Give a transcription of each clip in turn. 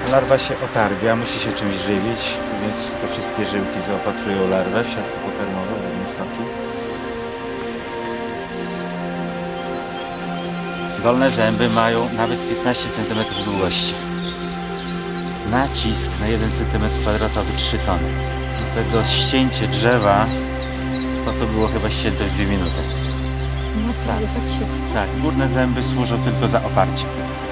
Larwa się otarbia, musi się czymś żywić, więc te wszystkie żyłki zaopatrują larwę w siatkę pokarmową, robimy soki. Dolne zęby mają nawet 15 cm długości. Nacisk na 1 cm² 3 tony. Do tego ścięcie drzewa to było chyba ścięte w 2 minuty. No prawie tak się... Tak, górne zęby służą tylko za oparcie.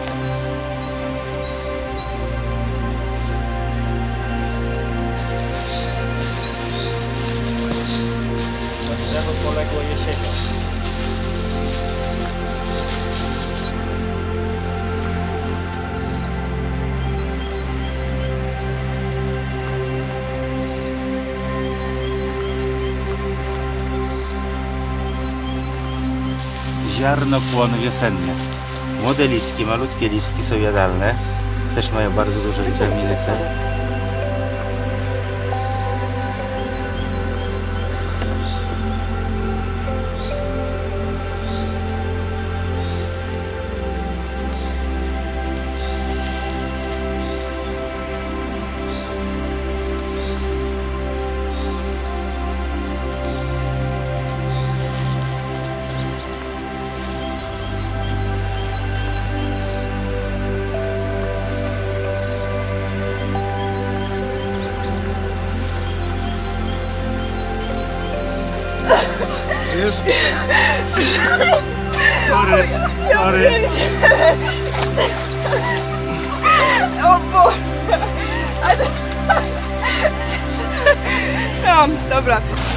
Drzewo poległo jesienią. Ziarnopłon wiosenny. Młode listki, malutkie listki są jadalne. Też mają bardzo dużo witaminy C. Żyjesz? Sorry, sorry. O Boże! No, dobra.